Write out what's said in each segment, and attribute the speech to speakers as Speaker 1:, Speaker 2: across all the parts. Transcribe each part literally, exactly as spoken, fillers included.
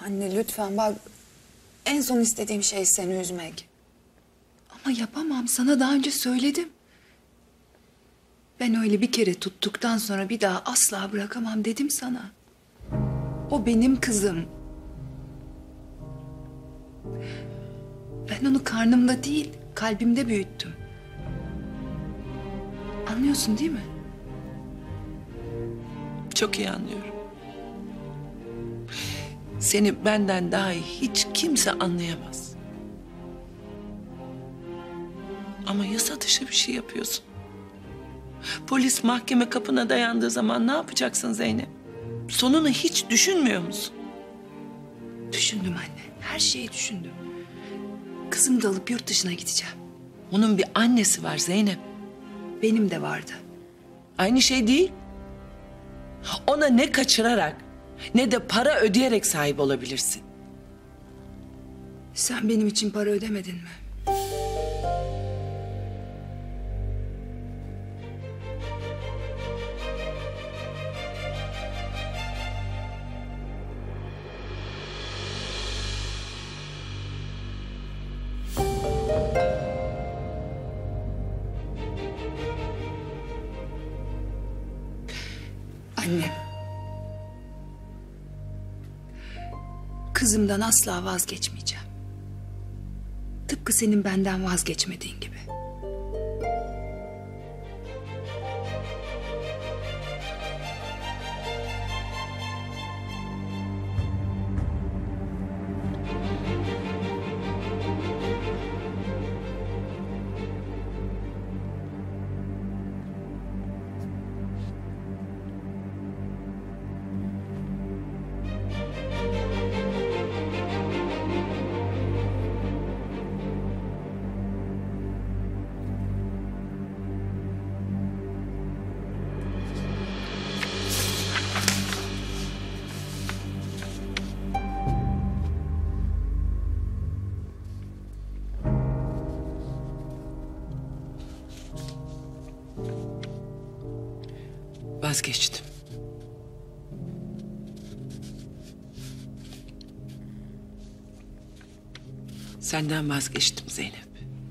Speaker 1: Anne lütfen bak. En son istediğim şey seni üzmek. Ama yapamam. Sana daha önce söyledim. Ben öyle bir kere tuttuktan sonra bir daha asla bırakamam dedim sana. O benim kızım. Ben onu karnımda değil, kalbimde büyüttüm. Anlıyorsun değil mi?
Speaker 2: Çok iyi anlıyorum. Seni benden daha iyi hiç kimse anlayamaz. Ama yasa dışı bir şey yapıyorsun. Polis mahkeme kapına dayandığı zaman ne yapacaksın Zeynep? Sonunu hiç düşünmüyor musun?
Speaker 1: Düşündüm anne. Her şeyi düşündüm. Kızımı da alıp yurt dışına gideceğim.
Speaker 2: Onun bir annesi var Zeynep.
Speaker 1: Benim de vardı.
Speaker 2: Aynı şey değil. Ona ne kaçırarak ne de para ödeyerek sahip olabilirsin.
Speaker 1: Sen benim için para ödemedin mi? Anne. Kızımdan asla vazgeçmeyeceğim. Tıpkı senin benden vazgeçmediğin gibi.
Speaker 2: Vazgeçtim. Senden vazgeçtim Zeynep.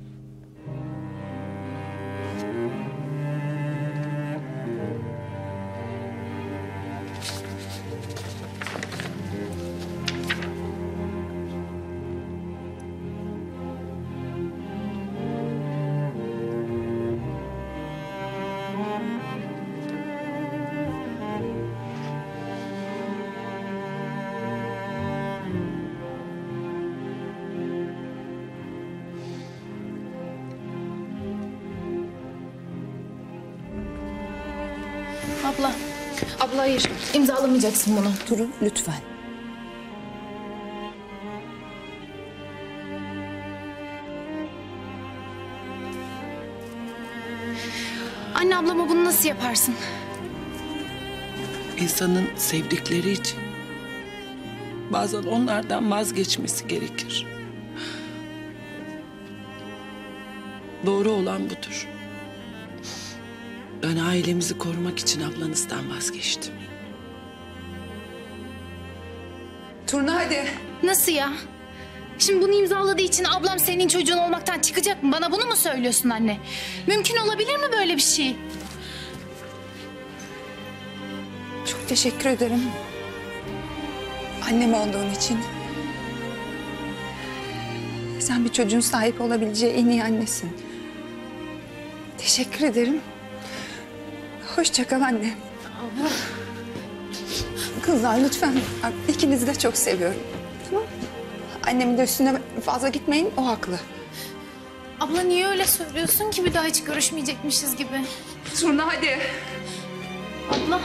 Speaker 3: Abla, abla hayır. İmzalamayacaksın bunu.
Speaker 1: Durun lütfen.
Speaker 3: Anne ablama bunu nasıl yaparsın?
Speaker 2: İnsanın sevdikleri için bazen onlardan vazgeçmesi gerekir. Doğru olan budur. Ben ailemizi korumak için ablanızdan vazgeçtim.
Speaker 1: Turna hadi.
Speaker 3: Nasıl ya? Şimdi bunu imzaladığı için ablam senin çocuğun olmaktan çıkacak mı? Bana bunu mu söylüyorsun anne? Mümkün olabilir mi böyle bir şey?
Speaker 1: Çok teşekkür ederim. Annem olduğun için. Sen bir çocuğun sahip olabileceği en iyi annesin. Teşekkür ederim. Hoşça kal anne.
Speaker 3: Abla.
Speaker 1: Kızlar lütfen. Bak, İkinizi de çok seviyorum. Tamam mı? Annemin de üstüne fazla gitmeyin. O haklı.
Speaker 3: Abla niye öyle söylüyorsun ki bir daha hiç görüşmeyecekmişiz gibi?
Speaker 1: Turna hadi.
Speaker 3: Abla.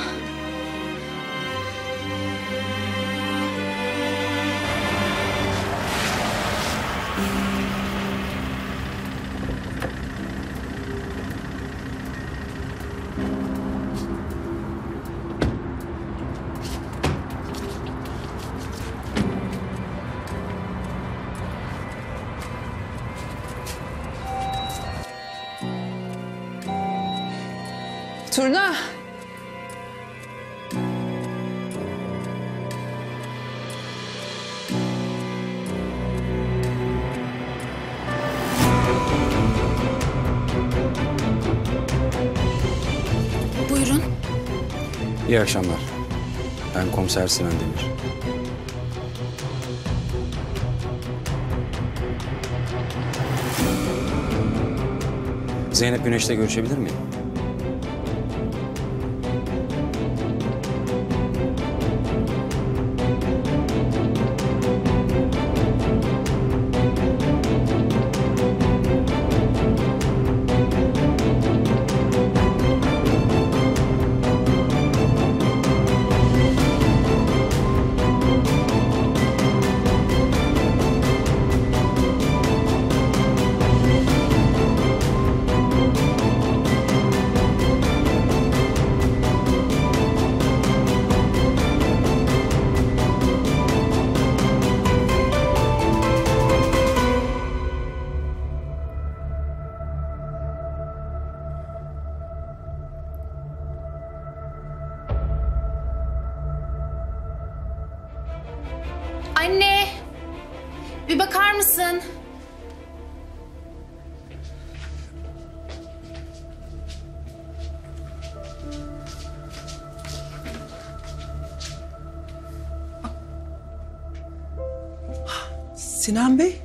Speaker 1: Turna.
Speaker 4: İyi akşamlar. Ben komiser Sinan Demir. Zeynep Güneş'le görüşebilir miyim?
Speaker 3: Anne! Bir bakar mısın?
Speaker 2: Sinan Bey.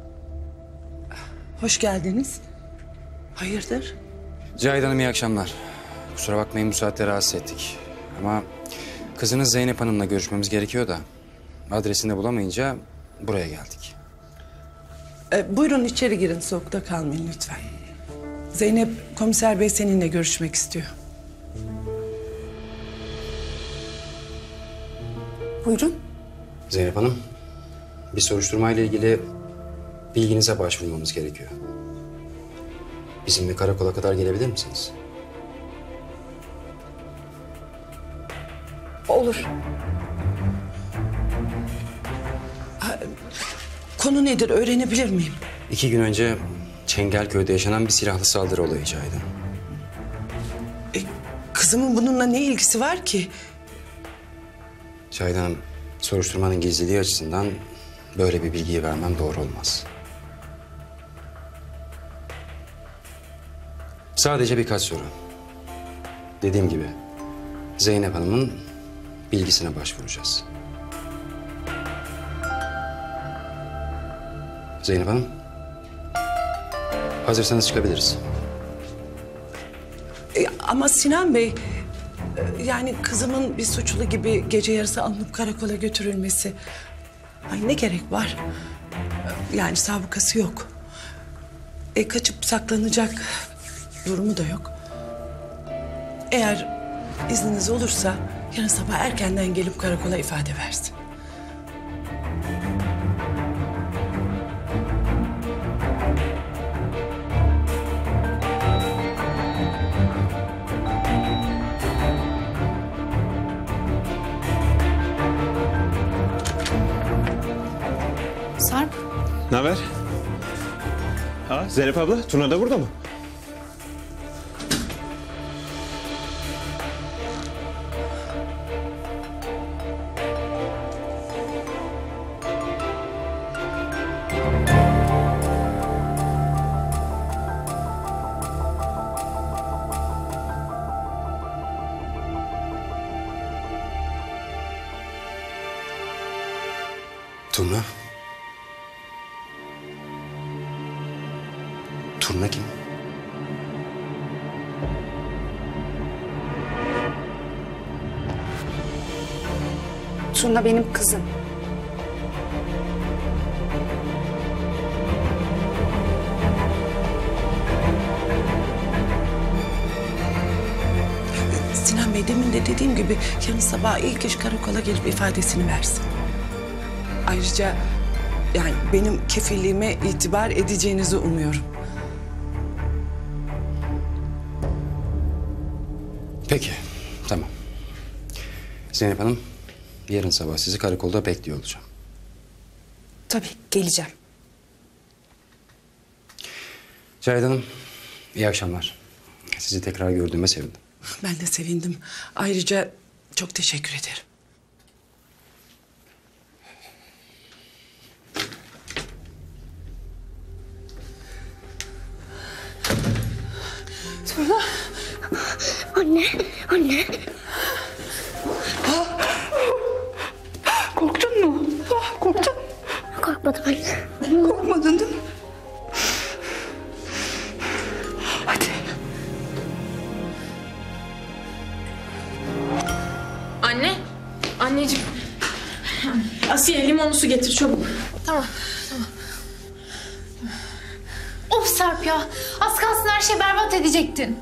Speaker 2: Hoş geldiniz. Hayırdır?
Speaker 4: Cahit Hanım iyi akşamlar. Kusura bakmayın bu saatte rahatsız ettik. Ama kızınız Zeynep Hanım'la görüşmemiz gerekiyor da adresini de bulamayınca buraya geldik.
Speaker 5: Ee, buyurun içeri girin, soğukta kalmayın lütfen. Zeynep, komiser bey seninle görüşmek istiyor.
Speaker 1: Buyurun.
Speaker 4: Zeynep Hanım, bir soruşturmayla ilgili bilginize başvurmamız gerekiyor. Bizimle karakola kadar gelebilir misiniz?
Speaker 1: Olur.
Speaker 5: Konu nedir, öğrenebilir miyim?
Speaker 4: İki gün önce Çengelköy'de yaşanan bir silahlı saldırı olayı Cahit Hanım.
Speaker 5: E, kızımın bununla ne ilgisi var ki?
Speaker 4: Cahit Hanım, soruşturmanın gizliliği açısından böyle bir bilgiyi vermem doğru olmaz. Sadece birkaç soru. Dediğim gibi Zeynep Hanım'ın bilgisine başvuracağız. Zeynep Hanım, hazırsanız çıkabiliriz.
Speaker 5: E, ama Sinan Bey, e, yani kızımın bir suçlu gibi gece yarısı alınıp karakola götürülmesi... Ay ne gerek var? E, yani sabıkası yok. E, kaçıp saklanacak durumu da yok. Eğer izniniz olursa yarın sabah erkenden gelip karakola ifade versin.
Speaker 3: Sarp,
Speaker 6: Ne haber? Ha, Zeynep abla, Tuna da burada mı?
Speaker 4: Turna. Turna kim?
Speaker 1: Turna benim kızım.
Speaker 5: Sinan Bey, demin de dediğim gibi yarın sabah ilk iş karakola gelip ifadesini versin. Ayrıca yani benim kefilliğime itibar edeceğinizi umuyorum.
Speaker 4: Peki, tamam. Zeynep Hanım, yarın sabah sizi karakolda bekliyor olacağım.
Speaker 1: Tabii geleceğim.
Speaker 4: Cahit Hanım, iyi akşamlar. Sizi tekrar gördüğüme sevindim.
Speaker 5: Ben de sevindim. Ayrıca çok teşekkür ederim.
Speaker 7: Anne, anne. korkmadım anne.
Speaker 1: Korkmadın değil mi? Hadi.
Speaker 8: Anne, anneciğim. Asiye limonlu su getir çabuk.
Speaker 3: Tamam, tamam. Of Sarp ya. Az kalsın her şeyi berbat edecektin.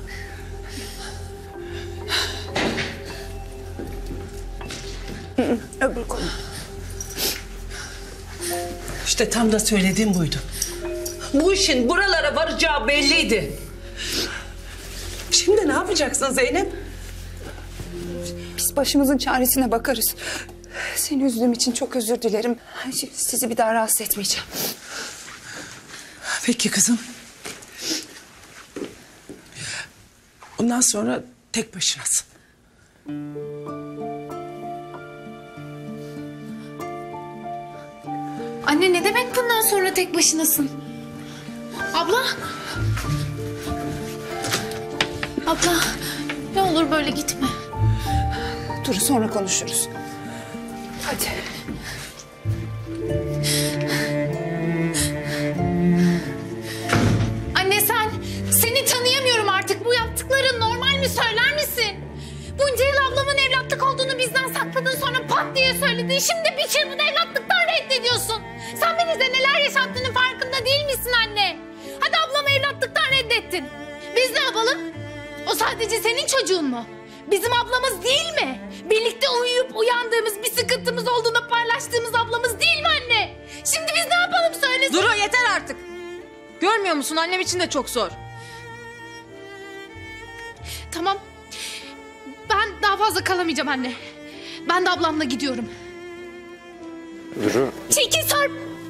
Speaker 1: Öbür konu.
Speaker 5: İşte tam da söylediğim buydu. Bu işin buralara varacağı belliydi. Şimdi ne yapacaksın Zeynep?
Speaker 1: Biz başımızın çaresine bakarız. Seni üzdüğüm için çok özür dilerim. Sizi bir daha rahatsız etmeyeceğim.
Speaker 5: Peki kızım. Bundan sonra tek başınasın.
Speaker 3: Anne ne demek bundan sonra tek başınasın? Abla. Abla ne olur böyle gitme.
Speaker 1: Dur sonra konuşuruz. Hadi.
Speaker 3: Anne sen, seni tanıyamıyorum artık. Bu yaptıkların normal mi söyler misin? Bunca yıl ablamın evlatlık olduğunu bizden sakladın, sonra pat diye söyledin. Şimdi bir çırpıda evlatlıktan reddediyorsun. Sen beni de neler yaşattığının farkında değil misin anne? Hadi ablamı evlatlıktan reddettin. Biz ne yapalım? O sadece senin çocuğun mu? Bizim ablamız değil mi? Birlikte uyuyup uyandığımız, bir sıkıntımız olduğunda paylaştığımız ablamız değil mi anne? Şimdi biz ne yapalım söylesin.
Speaker 8: Duru yeter artık. Görmüyor musun annem için de çok zor.
Speaker 3: Tamam. Ben daha fazla kalamayacağım anne. Ben de ablamla gidiyorum.
Speaker 4: Duru.
Speaker 3: Çekil Sarp.